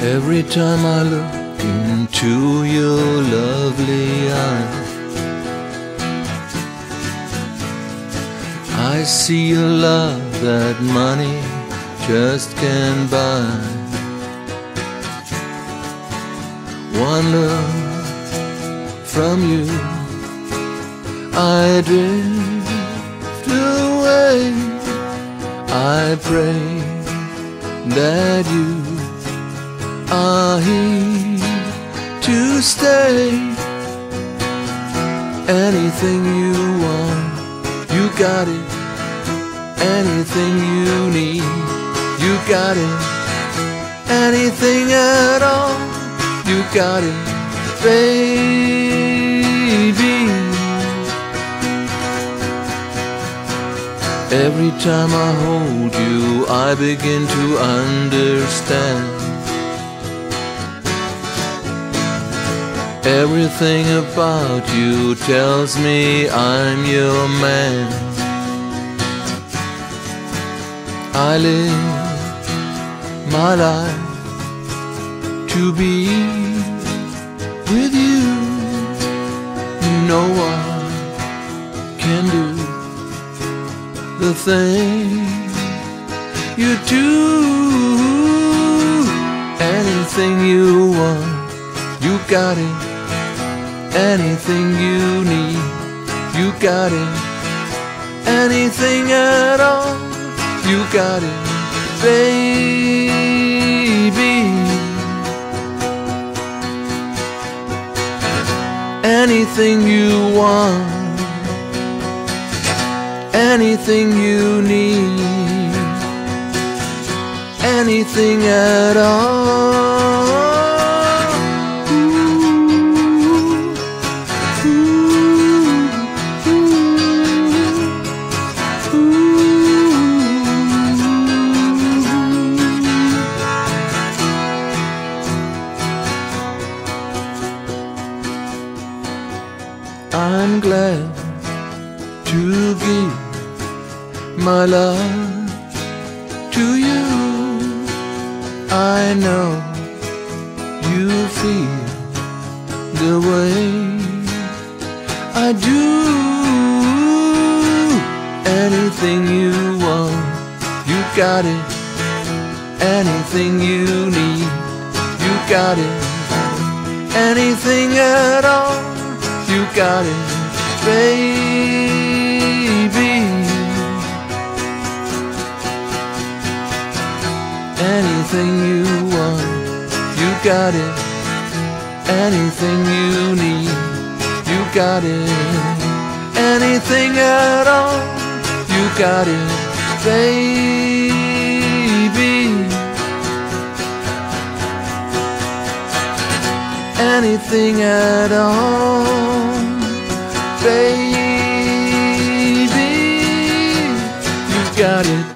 Every time I look into your lovely eyes, I see a love that money just can't buy. One look from you, I drift away. I pray that you are here to stay. Anything you want, you got it. Anything you need, you got it. Anything at all, you got it, baby. Every time I hold you, I begin to understand. Everything about you tells me I'm your man. I live my life to be with you. No one can do the thing you do. Anything you want, you got it. Anything you need, you got it. Anything at all, you got it, baby. Anything you want, anything you need, anything at all. I'm glad to give my love to you. I know you feel the way I do. Anything you want, you got it. Anything you need, you got it. Anything at all, you got it, baby. Anything you want, you got it. Anything you need, you got it. Anything at all, you got it, baby. Anything at all, baby, you got it.